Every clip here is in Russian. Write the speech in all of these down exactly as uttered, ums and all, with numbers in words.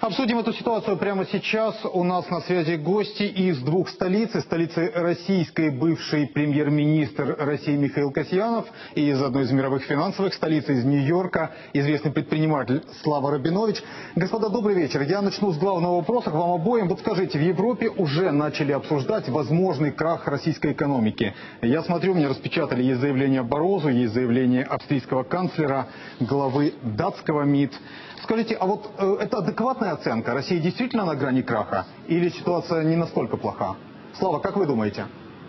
Обсудим эту ситуацию прямо сейчас. У нас на связи гости из двух столиц. Из столицы российской бывший премьер-министр России Михаил Касьянов и из одной из мировых финансовых столиц, из Нью-Йорка, известный предприниматель Слава Рабинович. Господа, добрый вечер. Я начну с главного вопроса к вам обоим. Вот скажите, в Европе уже начали обсуждать возможный крах российской экономики. Я смотрю, мне распечатали, есть заявление Барозу, есть заявление австрийского канцлера, главы датского МИД. Скажите, а вот э, это адекватная оценка? Россия действительно на грани краха? Или ситуация не настолько плоха? Слава, как вы думаете?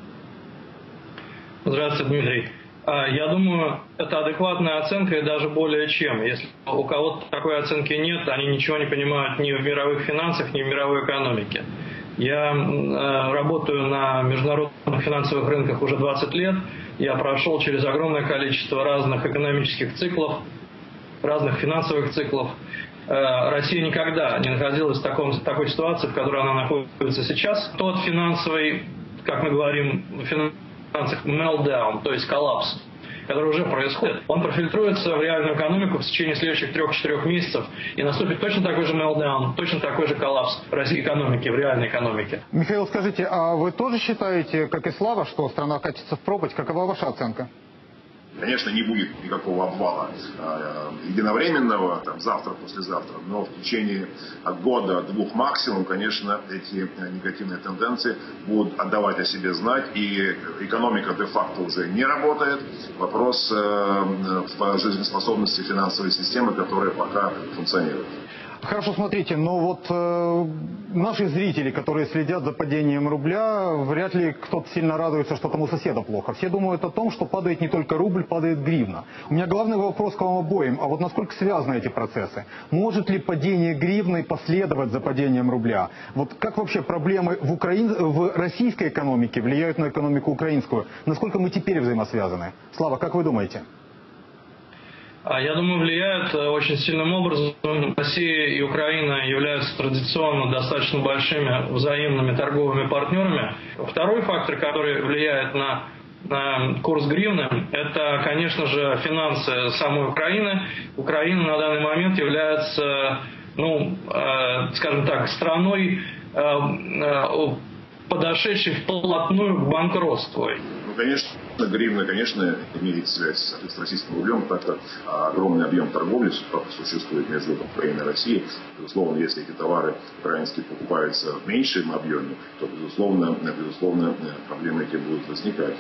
Здравствуйте, Дмитрий. Я думаю, это адекватная оценка и даже более чем. Если у кого-то такой оценки нет, они ничего не понимают ни в мировых финансах, ни в мировой экономике. Я э, работаю на международных финансовых рынках уже двадцать лет. Я прошел через огромное количество разных экономических циклов, разных финансовых циклов. Россия никогда не находилась в таком, такой ситуации, в которой она находится сейчас. Тот финансовый, как мы говорим в финансах, meltdown, то есть коллапс, который уже происходит, он профильтруется в реальную экономику в течение следующих трех-четырех месяцев, и наступит точно такой же meltdown, точно такой же коллапс российской экономики, в реальной экономике. Михаил, скажите, а вы тоже считаете, как и Слава, что страна катится в пропасть? Какова ваша оценка? Конечно, не будет никакого обвала э, единовременного, там, завтра, послезавтра, но в течение года-двух максимум, конечно, эти негативные тенденции будут отдавать о себе знать, и экономика де-факто уже не работает. Вопрос э, в жизнеспособности финансовой системы, которая пока функционирует. Хорошо, смотрите, но вот э, наши зрители, которые следят за падением рубля, вряд ли кто-то сильно радуется, что там у соседа плохо. Все думают о том, что падает не только рубль, падает гривна. У меня главный вопрос к вам обоим, а вот насколько связаны эти процессы? Может ли падение гривны последовать за падением рубля? Вот как вообще проблемы в, Украин... в российской экономике влияют на экономику украинскую? Насколько мы теперь взаимосвязаны? Слава, как вы думаете? Я думаю, влияют очень сильным образом. Россия и Украина являются традиционно достаточно большими взаимными торговыми партнерами. Второй фактор, который влияет на, на курс гривны, это, конечно же, финансы самой Украины. Украина на данный момент является, ну, э, скажем так, страной, э, э, подошедшей вплотную к банкротству. Ну, конечно, гривна, конечно, имеет связь с российским рублем, так как огромный объем торговли существует между Украиной и Россией. Безусловно, если эти товары украинские покупаются в меньшем объеме, то, безусловно, безусловно проблемы эти будут возникать.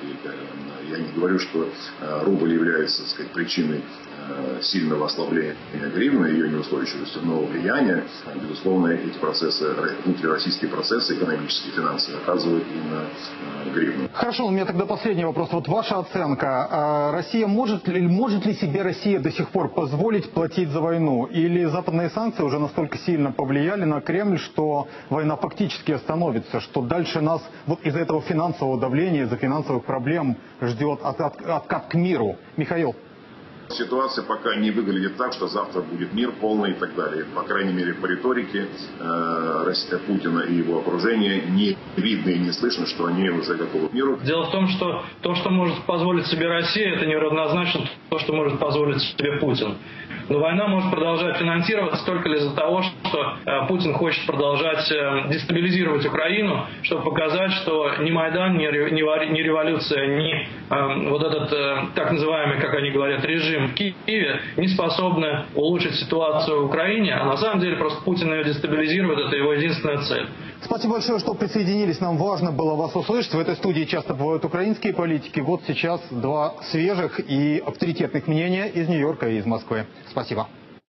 И я не говорю, что рубль является, так сказать, причиной сильного ослабления гривны, ее неустойчивости, но влияние, безусловно, эти процессы, внутрироссийские процессы, экономические, финансовые, оказывают и на гривну. Хорошо, у меня тогда последний вопрос. Вот ваша оценка. Россия может ли, может ли себе Россия до сих пор позволить платить за войну? Или западные санкции уже настолько сильно повлияли на Кремль, что война фактически остановится, что дальше нас вот из-за этого финансового давления, из-за финансовых проблем ждет от, от, откат к миру? Михаил. Ситуация пока не выглядит так, что завтра будет мир полный и так далее. По крайней мере, по риторике э, Россия, Путина и его окружения не видно и не слышно, что они уже готовы к миру. Дело в том, что то, что может позволить себе Россия, это неравнозначно то, что может позволить себе Путин. Но война может продолжать финансироваться только из-за того, что э, Путин хочет продолжать э, дестабилизировать Украину, чтобы показать, что ни Майдан, ни, ни, ни революция, ни э, вот этот э, так называемый, как они говорят, режим в Киеве не способны улучшить ситуацию в Украине, а на самом деле просто Путин ее дестабилизирует, это его единственная цель. Спасибо большое, что присоединились. Нам важно было вас услышать. В этой студии часто бывают украинские политики. Вот сейчас два свежих и авторитетных мнения из Нью-Йорка и из Москвы. Спасибо.